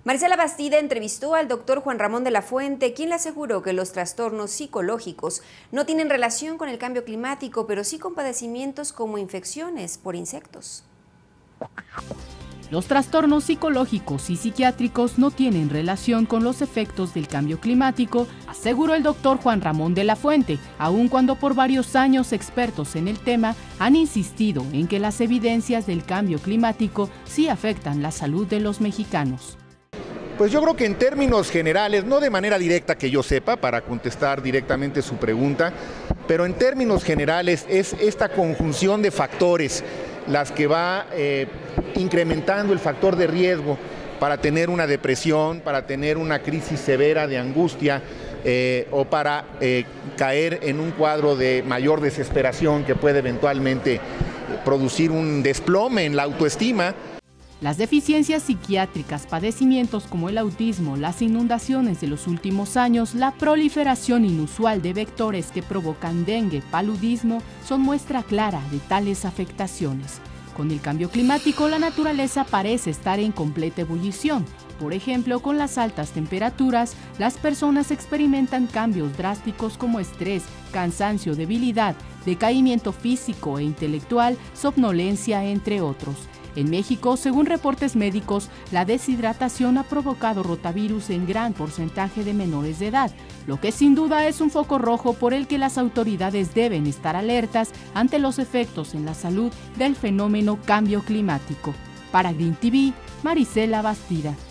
Marcela Bastida entrevistó al doctor Juan Ramón de la Fuente, quien le aseguró que los trastornos psicológicos no tienen relación con el cambio climático, pero sí con padecimientos como infecciones por insectos. Los trastornos psicológicos y psiquiátricos no tienen relación con los efectos del cambio climático, aseguró el doctor Juan Ramón de la Fuente, aun cuando por varios años expertos en el tema han insistido en que las evidencias del cambio climático sí afectan la salud de los mexicanos. Pues yo creo que en términos generales, no de manera directa que yo sepa, para contestar directamente su pregunta, pero en términos generales es esta conjunción de factores las que va incrementando el factor de riesgo para tener una depresión, para tener una crisis severa de angustia o para caer en un cuadro de mayor desesperación que puede eventualmente producir un desplome en la autoestima. Las deficiencias psiquiátricas, padecimientos como el autismo, las inundaciones de los últimos años, la proliferación inusual de vectores que provocan dengue, paludismo, son muestra clara de tales afectaciones. Con el cambio climático, la naturaleza parece estar en completa ebullición. Por ejemplo, con las altas temperaturas, las personas experimentan cambios drásticos como estrés, cansancio, debilidad, decaimiento físico e intelectual, somnolencia, entre otros. En México, según reportes médicos, la deshidratación ha provocado rotavirus en gran porcentaje de menores de edad, lo que sin duda es un foco rojo por el que las autoridades deben estar alertas ante los efectos en la salud del fenómeno cambio climático. Para Green TV, Maricela Bastida.